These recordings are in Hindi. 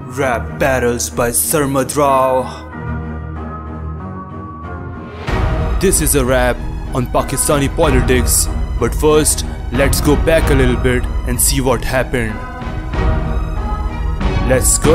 Rap battles by Sarmad Rao. This is a rap on Pakistani politics, but first let's go back a little bit and see what happened. Let's go।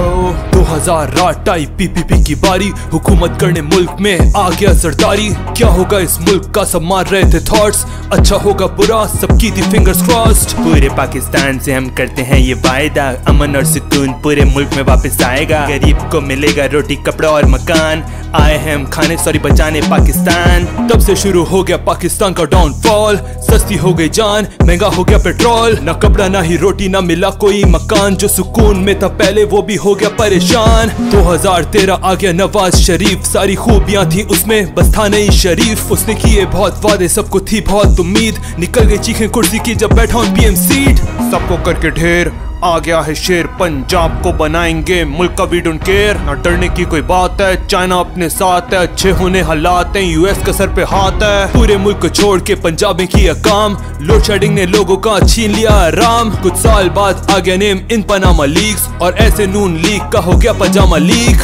2008 I PPP की बारी, हुकूमत करने मुल्क में आ गया जरदारी। क्या होगा इस मुल्क का, सब मार रहे थे थॉट्स, अच्छा होगा बुरा सबकी थी फिंगर्स क्रॉस्ड। पूरे पाकिस्तान से हम करते हैं ये वायदा, अमन और सुकून पूरे मुल्क में वापस आएगा। गरीब को मिलेगा रोटी कपड़ा और मकान, आए हैं हम खाने सॉरी बचाने पाकिस्तान। तब से शुरू हो गया पाकिस्तान का डाउनफॉल, सस्ती हो गई जान, महंगा हो गया पेट्रोल, ना कपड़ा ना ही रोटी ना मिला कोई मकान। जो सुकून में था पहले वो भी हो गया परेशान। 2013 आ गया नवाज शरीफ, सारी खूबियां थी उसमें बस था नहीं शरीफ। उसने किए बहुत वादे, सबको थी बहुत उम्मीद, निकल गई चीखें कुर्सी की जब बैठा ऑन पीएम सीट। सबको करके ढेर आ गया है शेर, पंजाब को बनाएंगे मुल्क का वी डोंट केयर। ना डरने की कोई बात है, चाइना अपने साथ है, अच्छे होने हालात हैं, यूएस का सर पे हाथ है। पूरे मुल्क को छोड़ के पंजाब में किया काम, लोड शेडिंग ने लोगों का छीन लिया आराम। कुछ साल बाद आ गया नेम इन पनामा लीक्स, और ऐसे नून लीग का हो गया पजामा लीग।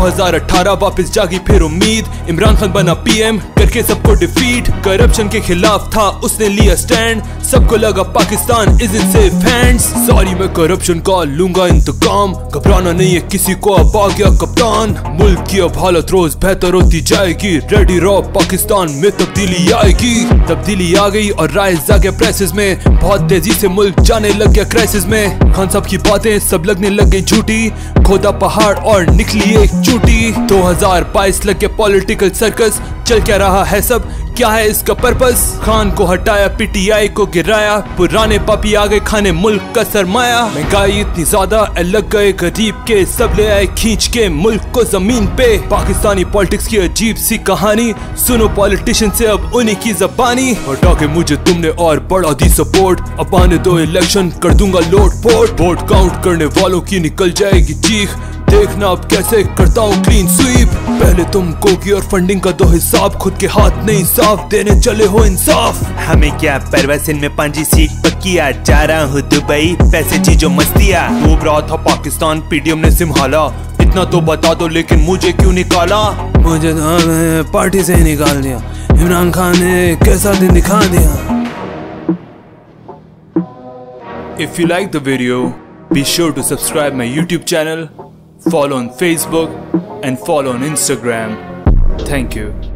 2018 वापस जागी फिर उम्मीद, इमरान खान बना पीएम करके सबको डिफीट। करप्शन के खिलाफ था उसने लिया स्टैंड, सबको लगा Pakistan is in safe hands. Sorry मैं करप्शन का लूंगा इंतकाम, घबराना नहीं है किसी को, अब आ गया कप्तान। मुल्क की अब हालत रोज बेहतर होती जाएगी, रेडी रहो पाकिस्तान में तब्दीली आएगी। तब्दीली आ गई और राइज आ गया प्रेसेस में, बहुत तेजी से मुल्क जाने लग गया क्राइसिस में। खान साहब की बातें सब लगने लग गई झूठी, खोदा पहाड़ और निकली एक चूटी। 2022 लग गया पॉलिटिकल सर्कस, चल क्या रहा है सब, क्या है इसका पर्पस। खान को हटाया पीटीआई को गिराया, पुराने पापी आ गए खाने मुल्क का सरमाया। महंगाई इतनी ज्यादा लग गए गरीब के, सब ले आए खींच के मुल्क को जमीन पे। पाकिस्तानी पॉलिटिक्स की अजीब सी कहानी, सुनो पॉलिटिशियन से अब उन्हीं की जबानी। हटा के मुझे तुमने और बढ़ा दी सपोर्ट, अब आने दो इलेक्शन कर दूंगा लोड पोट। वोट काउंट करने वालों की निकल जाएगी चीख, देखना अब कैसे करता हूँ क्लीन स्वीप। पहले तुम कोकी और फंडिंग का दो हिसाब, खुद के हाथ नहीं साफ देने चले हो इंसाफ। हमें क्या परवासिन में 5 सीट पक्की, आज जा रहा हूँ दुबई पैसे चीजों मस्तिया। डूब रहा था पाकिस्तान पीडीएम ने संभाला, इतना तो बता दो लेकिन मुझे क्यों निकाला। मुझे तो पार्टी से निकाल दिया, इमरान खान ने कैसा दिन दिखा दिया। If you like the video, be sure to subscribe my YouTube channel, follow on Facebook and follow on Instagram. Thank you.